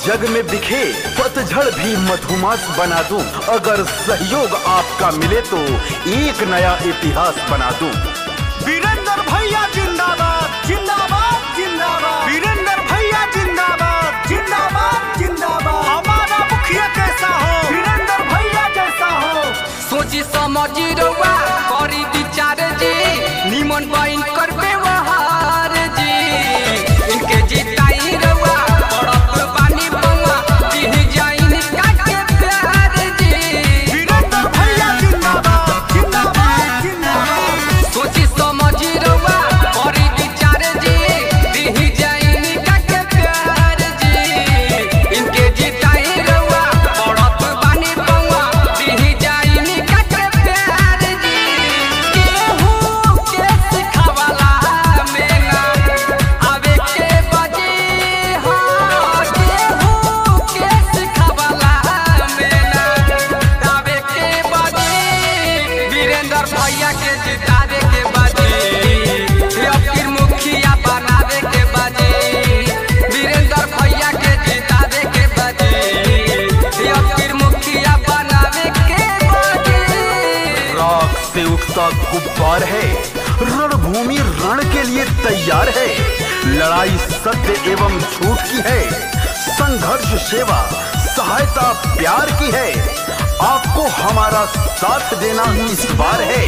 जग में बिखे पतझड़ भी मधुमास बना दूं। अगर सहयोग आपका मिले तो एक नया इतिहास बना दूं। वीरेंद्र भैया जिंदाबाद जिंदाबाद जिंदाबाद। वीरेंद्र भैया जिंदाबाद जिंदाबाद जिंदाबाद। हमारा मुखिया कैसा हो, वीरेंद्र भैया जैसा हो। सोची समझी रउआ करी विचार जी, निमन बइन कर व्यवहार जी। इनके जिताई रउआ पड़त बानी बउआ, दिह जाइन काके प्यार जी। वीरेंद्र भैया जिंदाबाद जिंदाबाद जिंदाबाद। सोची समझी रउआ करी विचार जी, दिह जाइन काके प्यार जी। इनके जिताई रउआ पड़त बानी बउआ, दिह जाइन काके प्यार जी। केहू के सिखावला में ना आवे के बजी हो, केहू के सिखावला में ना आवे के बजी। वीरेंद्र भैया के जितावे के बजी, अब फिर मुखिया बनावे के बजी। वीरेंद्र भैया के जितावे के बजी, अब फिर मुखिया बनावे के बजी। राख से उठता गुब्बार है, रणभूमि रण के लिए तैयार है। लड़ाई सत्य एवं झूठ की है, संघर्ष सेवा सहायता प्यार की है। आपको हमारा साथ देना इस बार है।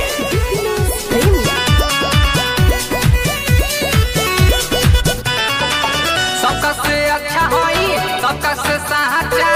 सबका से अच्छा होई, सबका से सच्चा